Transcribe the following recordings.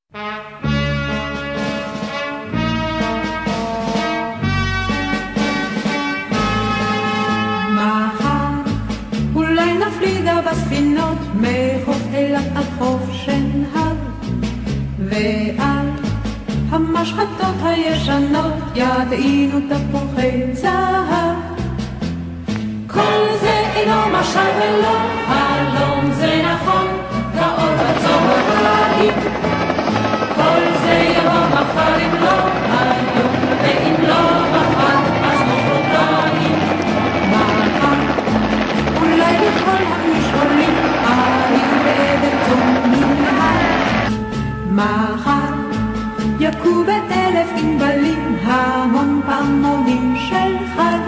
בספינות מחוף אילת עד חוף שנהר, ועל המשחטות הישנות ידעינו תפוחי זהב. כל זה אינו משל ולא חלום, זה נכון כאור בצהריים. כל זה יבוא מחר אם לא היום, ואם לא מחר אז מחרתיים. מחר אולי לכל המשעולים ערים בעדר צאן מנהר. מחר יכו באלף ענבלים המון פעמונים של חג.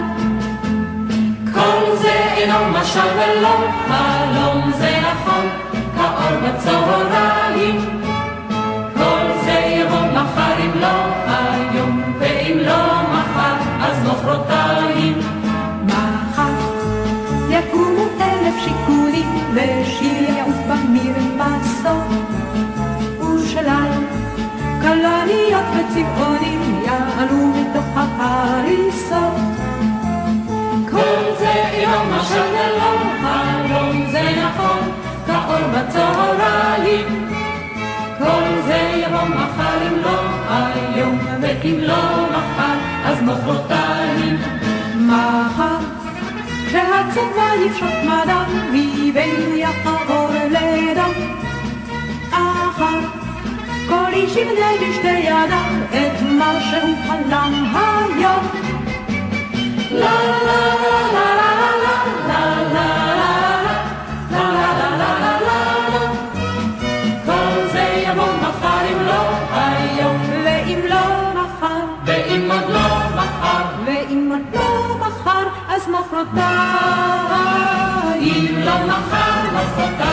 כל זה אינו משל ולא חלום, זה נכון כאור בצהריים. כל זה יבוא מחר אם לא היום, ואם לא מחר אז מחרתיים. מחר יקומו אלף שיכונים ושיר יעוף במרפסות, ושלל כלניות וצבעונים יעלו מתוך ההריסות. כל זה אינו משל ולא חלום, זה נכון כאור בצהריים. כל זה יבוא מחר אם לא היום, ואם לא מחר אז מחרתיים. מחר כשהצבא יפשוט מדם מביננו יעבור לדם, אחר כל איש יבנה בשתי ידיו את מה שהוא חלם היום. לה לה לה לה לה לה לה לה. כל זה יבוא מחר אם לא היום, ואם לא מחר, ואם עוד לא מחר, ואם עוד לא מחר אז מחרתיים. אם לא מחר, מחרתיים.